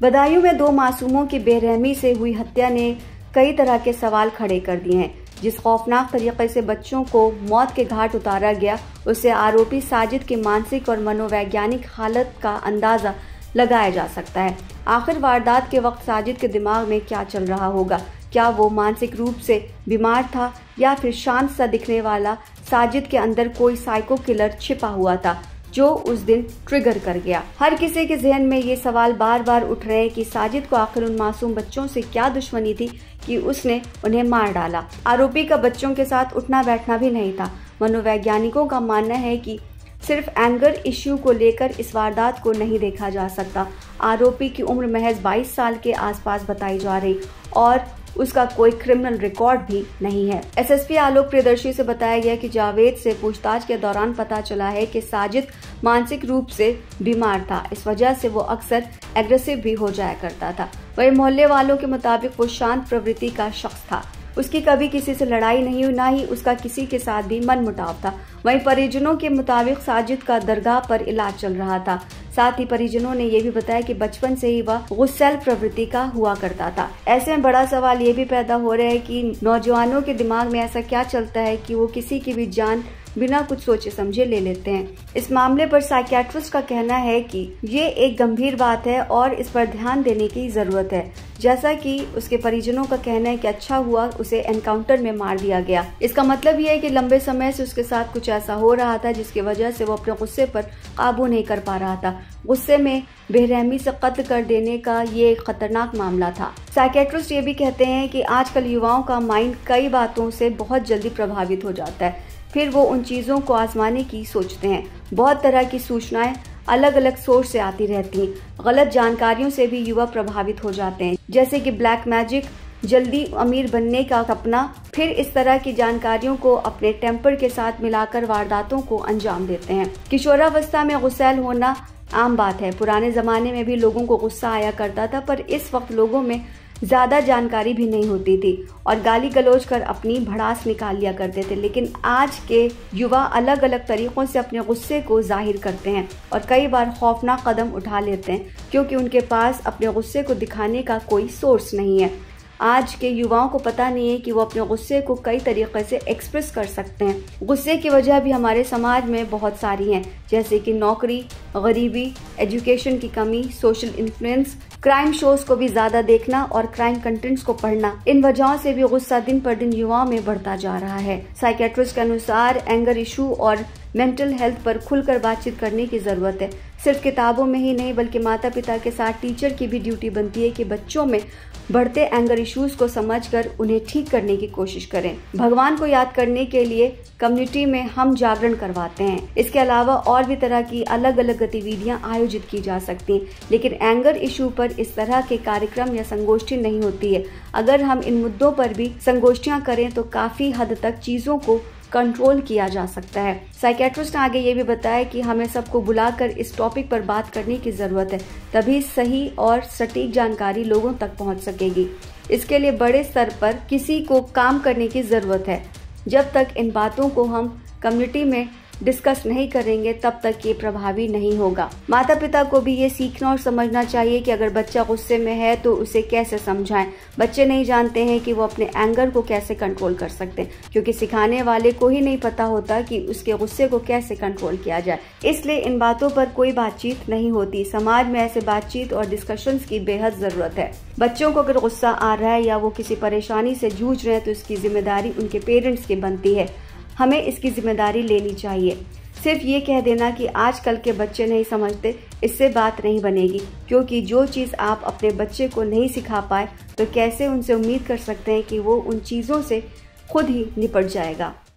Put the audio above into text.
बदायूं में 2 मासूमों की बेरहमी से हुई हत्या ने कई तरह के सवाल खड़े कर दिए हैं। जिस खौफनाक तरीके से बच्चों को मौत के घाट उतारा गया, उससे आरोपी साजिद की मानसिक और मनोवैज्ञानिक हालत का अंदाजा लगाया जा सकता है। आखिर वारदात के वक्त साजिद के दिमाग में क्या चल रहा होगा? क्या वो मानसिक रूप से बीमार था या फिर शांत सा दिखने वाला साजिद के अंदर कोई साइको किलर छिपा हुआ था जो उस दिन ट्रिगर कर गया? हर किसी के जहन में ये सवाल बार बार उठ रहे हैं कि साजिद को आखिर उन मासूम बच्चों से क्या दुश्मनी थी कि उसने उन्हें मार डाला। आरोपी का बच्चों के साथ उठना बैठना भी नहीं था। मनोवैज्ञानिकों का मानना है कि सिर्फ एंगर इश्यू को लेकर इस वारदात को नहीं देखा जा सकता। आरोपी की उम्र महज 22 साल के आसपास बताई जा रही और उसका कोई क्रिमिनल रिकॉर्ड भी नहीं है। एसएसपी आलोक प्रियदर्शी से बताया गया कि जावेद से पूछताछ के दौरान पता चला है कि साजिद मानसिक रूप से बीमार था। इस वजह से वो अक्सर एग्रेसिव भी हो जाया करता था। वहीं मोहल्ले वालों के मुताबिक वो शांत प्रवृत्ति का शख्स था। उसकी कभी किसी से लड़ाई नहीं हुई, ना ही उसका किसी के साथ भी मनमुटाव था। वहीं परिजनों के मुताबिक साजिद का दरगाह पर इलाज चल रहा था। साथ ही परिजनों ने यह भी बताया कि बचपन से ही वह गुस्सैल प्रवृत्ति का हुआ करता था। ऐसे में बड़ा सवाल ये भी पैदा हो रहा है कि नौजवानों के दिमाग में ऐसा क्या चलता है कि वो किसी की भी जान बिना कुछ सोचे समझे ले लेते हैं। इस मामले पर साइकियाट्रिस्ट का कहना है कि ये एक गंभीर बात है और इस पर ध्यान देने की जरूरत है। जैसा कि उसके परिजनों का कहना है कि अच्छा हुआ उसे एनकाउंटर में मार दिया गया। इसका मतलब यह है कि लंबे समय से उसके साथ कुछ ऐसा हो रहा था जिसकी वजह से वो अपने गुस्से पर काबू नहीं कर पा रहा था। गुस्से में बेरहमी से कत्ल कर देने का ये एक खतरनाक मामला था। साइकियाट्रिस्ट ये भी कहते हैं कि आजकल युवाओं का माइंड कई बातों से बहुत जल्दी प्रभावित हो जाता है, फिर वो उन चीज़ों को आजमाने की सोचते हैं। बहुत तरह की सूचनाएं अलग अलग सोर्स से आती रहती हैं। गलत जानकारियों से भी युवा प्रभावित हो जाते हैं, जैसे कि ब्लैक मैजिक, जल्दी अमीर बनने का सपना। फिर इस तरह की जानकारियों को अपने टेम्पर के साथ मिलाकर वारदातों को अंजाम देते हैं। किशोरावस्था में गुस्सैल होना आम बात है। पुराने जमाने में भी लोगों को गुस्सा आया करता था, पर इस वक्त लोगों में ज्यादा जानकारी भी नहीं होती थी और गाली गलौज कर अपनी भड़ास निकाल लिया करते थे। लेकिन आज के युवा अलग अलग तरीकों से अपने गुस्से को जाहिर करते हैं और कई बार खौफनाक कदम उठा लेते हैं क्योंकि उनके पास अपने गुस्से को दिखाने का कोई सोर्स नहीं है। आज के युवाओं को पता नहीं है कि वो अपने गुस्से को कई तरीके से एक्सप्रेस कर सकते हैं। गुस्से की वजह भी हमारे समाज में बहुत सारी हैं, जैसे कि नौकरी, गरीबी, एजुकेशन की कमी, सोशल इन्फ्लुएंस, क्राइम शोज को भी ज्यादा देखना और क्राइम कंटेंट्स को पढ़ना। इन वजहों से भी गुस्सा दिन पर दिन युवाओं में बढ़ता जा रहा है। साइकियाट्रिस्ट के अनुसार एंगर इशू और मेंटल हेल्थ पर खुलकर बातचीत करने की जरूरत है। सिर्फ किताबों में ही नहीं बल्कि माता पिता के साथ टीचर की भी ड्यूटी बनती है कि बच्चों में बढ़ते एंगर इश्यूज को समझकर उन्हें ठीक करने की कोशिश करें। भगवान को याद करने के लिए कम्युनिटी में हम जागरण करवाते हैं। इसके अलावा और भी तरह की अलग अलग गतिविधियां आयोजित की जा सकती हैं, लेकिन एंगर इशू पर इस तरह के कार्यक्रम या संगोष्ठी नहीं होती है। अगर हम इन मुद्दों पर भी संगोष्ठियां करें तो काफी हद तक चीजों को कंट्रोल किया जा सकता है। साइकियाट्रिस्ट ने आगे ये भी बताया कि हमें सबको बुलाकर इस टॉपिक पर बात करने की जरूरत है, तभी सही और सटीक जानकारी लोगों तक पहुंच सकेगी। इसके लिए बड़े स्तर पर किसी को काम करने की जरूरत है। जब तक इन बातों को हम कम्युनिटी में डिस्कस नहीं करेंगे तब तक ये प्रभावी नहीं होगा। माता पिता को भी ये सीखना और समझना चाहिए कि अगर बच्चा गुस्से में है तो उसे कैसे समझाएं। बच्चे नहीं जानते हैं कि वो अपने एंगर को कैसे कंट्रोल कर सकते हैं, क्योंकि सिखाने वाले को ही नहीं पता होता कि उसके गुस्से को कैसे कंट्रोल किया जाए। इसलिए इन बातों पर कोई बातचीत नहीं होती। समाज में ऐसे बातचीत और डिस्कशंस की बेहद जरूरत है। बच्चों को अगर गुस्सा आ रहा है या वो किसी परेशानी से जूझ रहे हैं तो इसकी जिम्मेदारी उनके पेरेंट्स की बनती है। हमें इसकी जिम्मेदारी लेनी चाहिए। सिर्फ ये कह देना कि आजकल के बच्चे नहीं समझते, इससे बात नहीं बनेगी, क्योंकि जो चीज़ आप अपने बच्चे को नहीं सिखा पाए तो कैसे उनसे उम्मीद कर सकते हैं कि वो उन चीज़ों से खुद ही निपट जाएगा।